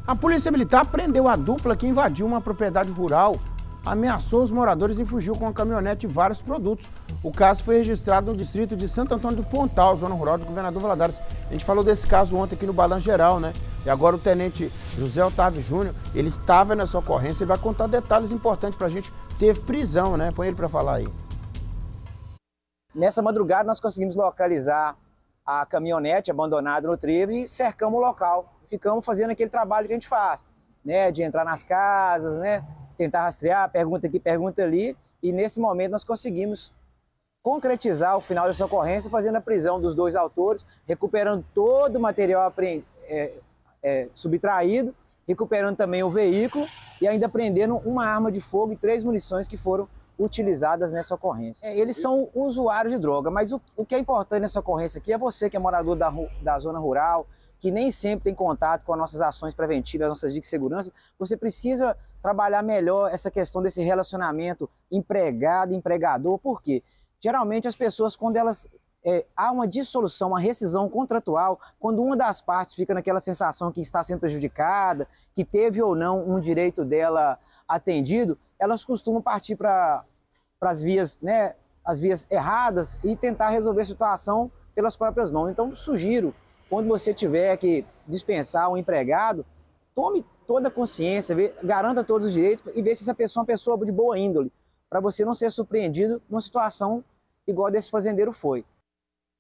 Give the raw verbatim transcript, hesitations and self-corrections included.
A Polícia Militar prendeu a dupla que invadiu uma propriedade rural, ameaçou os moradores e fugiu com uma caminhonete e vários produtos. O caso foi registrado no distrito de Santo Antônio do Pontal, zona rural do Governador Valadares. A gente falou desse caso ontem aqui no Balanço Geral, né? E agora o tenente José Otávio Júnior, ele estava nessa ocorrência e vai contar detalhes importantes pra gente. Teve prisão, né? Põe ele pra falar aí. Nessa madrugada nós conseguimos localizar a caminhonete abandonada no trevo e cercamos o local. Ficamos fazendo aquele trabalho que a gente faz, né? De entrar nas casas, né? Tentar rastrear, pergunta aqui, pergunta ali. E nesse momento nós conseguimos concretizar o final dessa ocorrência, fazendo a prisão dos dois autores, recuperando todo o material é, é, subtraído, recuperando também o veículo e ainda prendendo uma arma de fogo e três munições que foram utilizadas nessa ocorrência. Eles são usuários de droga, mas o, o que é importante nessa ocorrência aqui é você que é morador da, da zona rural, que nem sempre tem contato com as nossas ações preventivas, as nossas dicas de segurança, você precisa trabalhar melhor essa questão desse relacionamento empregado-empregador. Por quê? Geralmente as pessoas, quando elas é, há uma dissolução, uma rescisão contratual, quando uma das partes fica naquela sensação que está sendo prejudicada, que teve ou não um direito dela atendido, elas costumam partir para as vias, né, as vias erradas e tentar resolver a situação pelas próprias mãos. Então, sugiro, quando você tiver que dispensar um empregado, tome toda a consciência, vê, garanta todos os direitos e veja se essa pessoa é uma pessoa de boa índole, para você não ser surpreendido numa situação igual a desse fazendeiro foi.